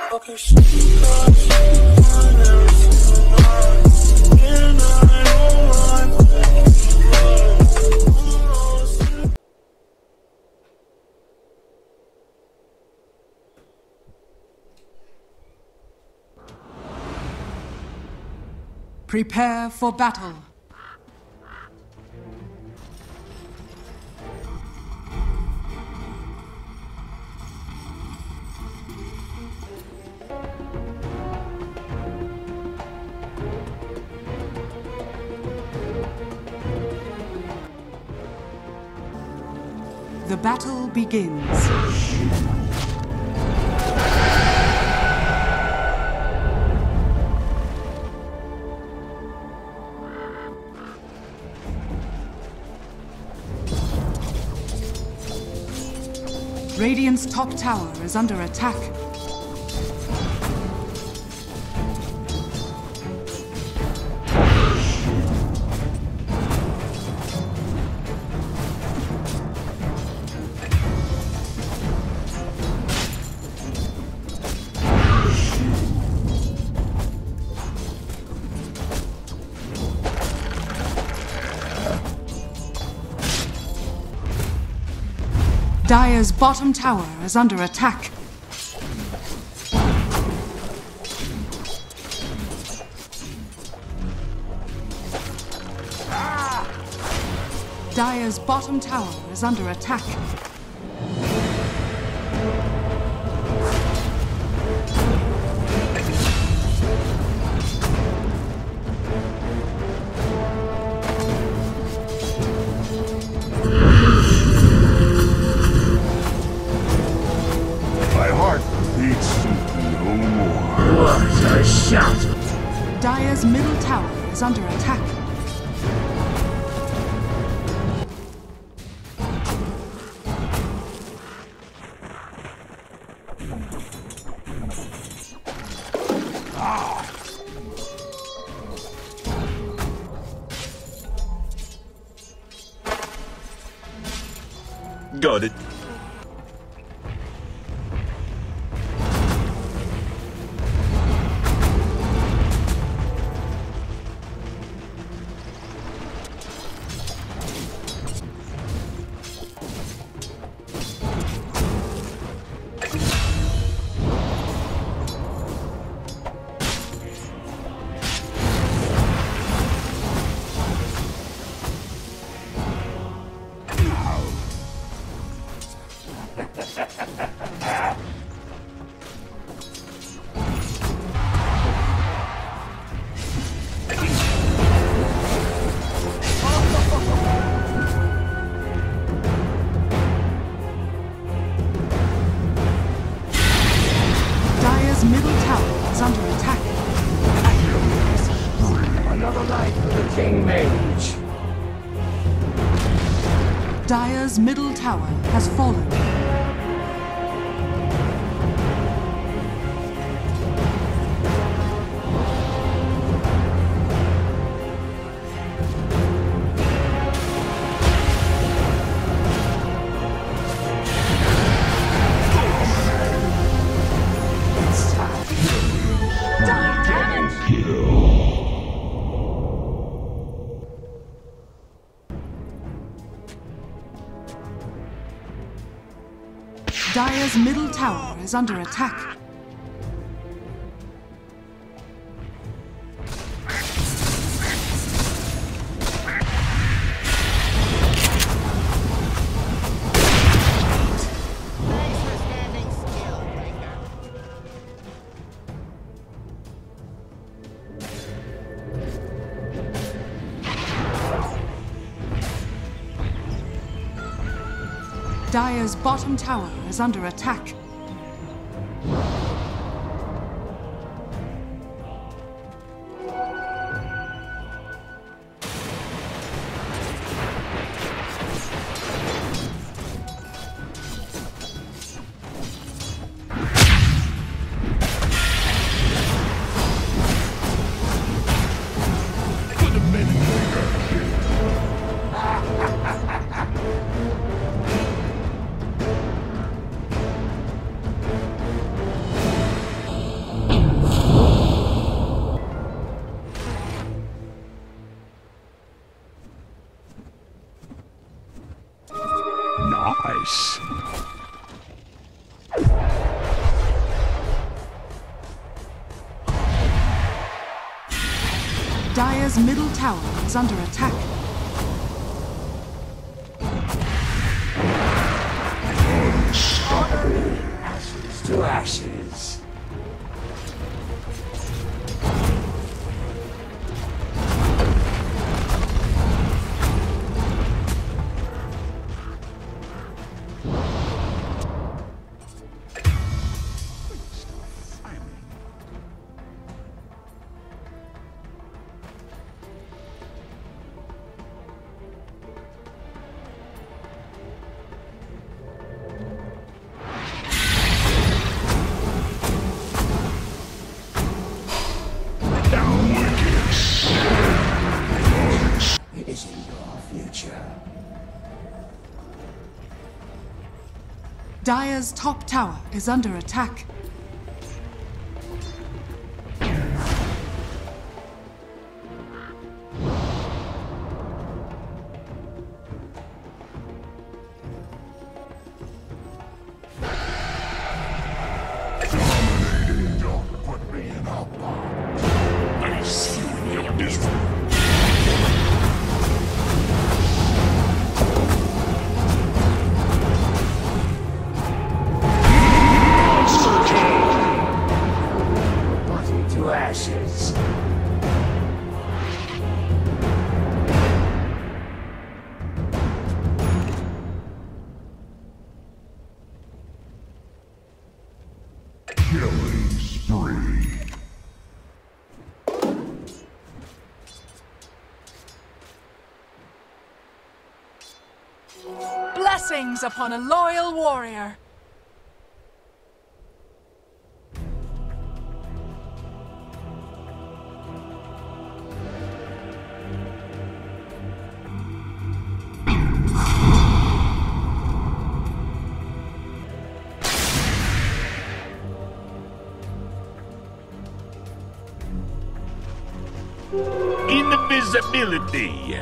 Okay, she got every single night, and I don't want that. Prepare for battle. The battle begins. Radiant's top tower is under attack. Dire's bottom tower is under attack. Dire's bottom tower is under attack. Dire's middle tower is under attack. Got it. Dire's middle tower is under attack. Another life for the King Mage. Dire's middle tower has fallen. Dire's middle tower is under attack. Dire's bottom tower is under attack. Nice. Dire's middle tower is under attack. Ashes to ashes. It isn't your future. Dire's top tower is under attack. Don't put me in a box. I see you miserable. Body to ashes. Killing spree. Blessings upon a loyal warrior. Invisibility.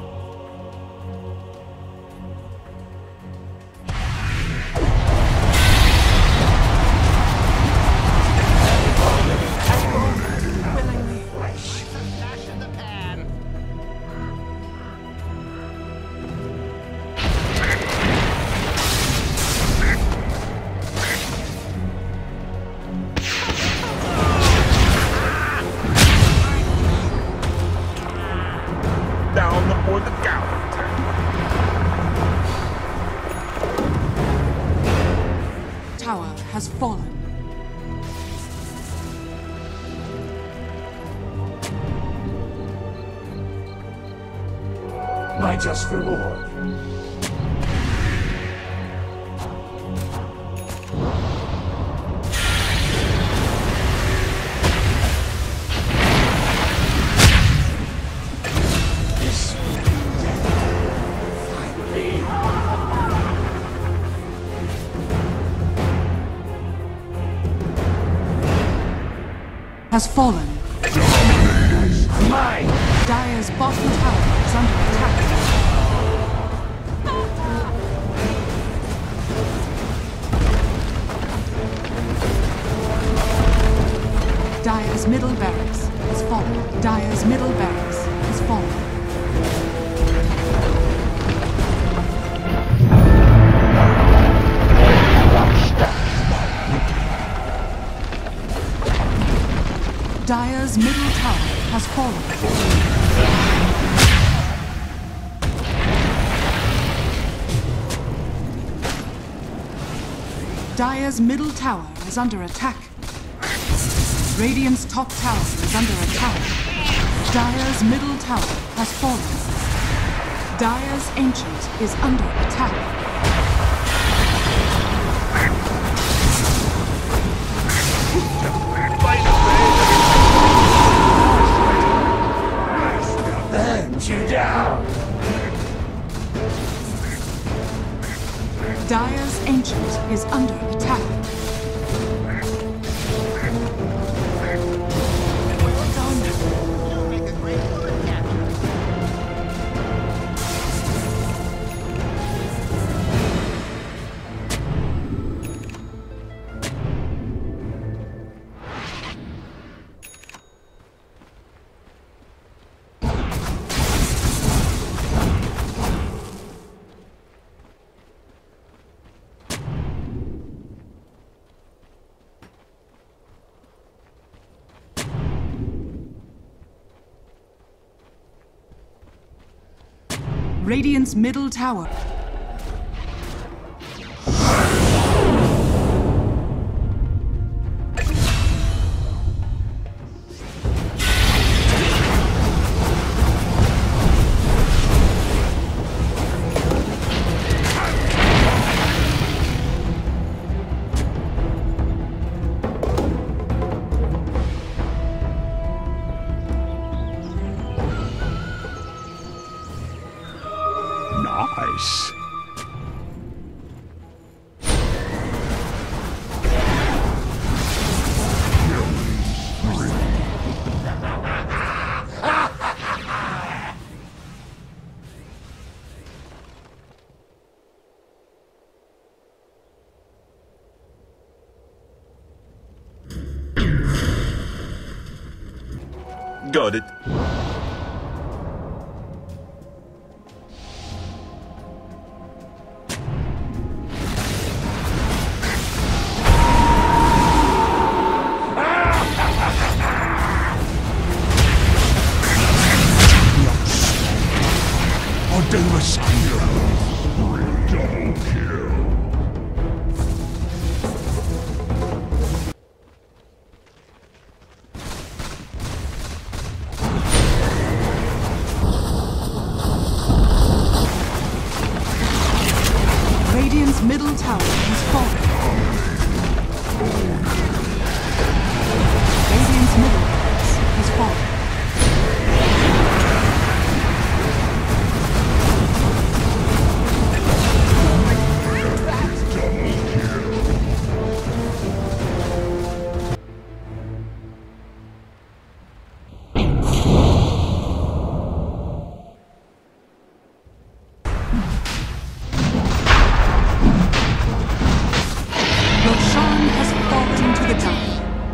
Willingly. Down before the count. Tower has fallen. My just reward. This finally. Has fallen. Mine. Dire's bottom tower is under attack. Dire's middle barracks has fallen. Dire's middle barracks has fallen. Dire's middle tower has fallen. Dire's middle tower is under attack. Radiant's top tower is under attack. Dire's middle tower has fallen. Dire's ancient is under attack. Bend you down. Dire's ancient is under attack. Radiant's middle tower. Nice. Got it. I'll do the same. Double kill. Radiant's middle tower has fallen. Radiant's middle base has fallen. Roshan has fallen to the ground.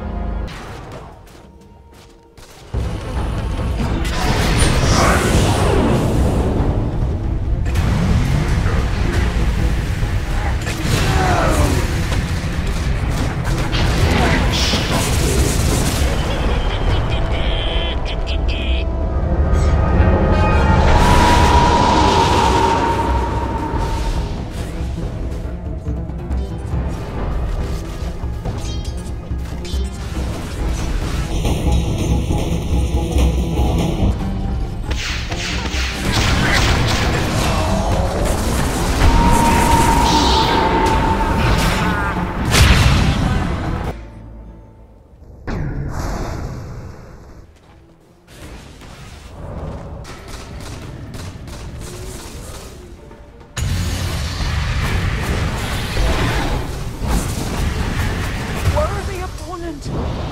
Worthy opponent!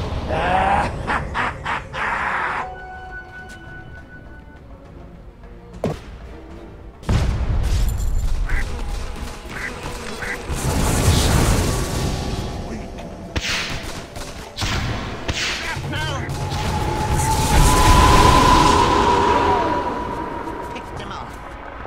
Picked him off.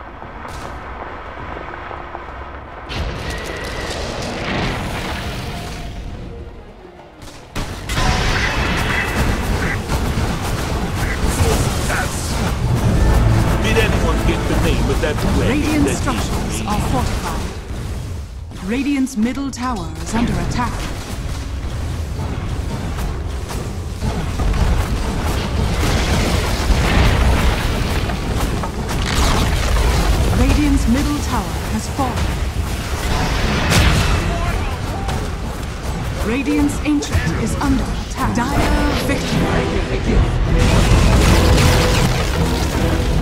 Did anyone get the name of that weapon? Radiant structures are fortified. Radiant's middle tower is under attack. Radiant's middle tower has fallen. Radiant's ancient is under attack. Dire victory.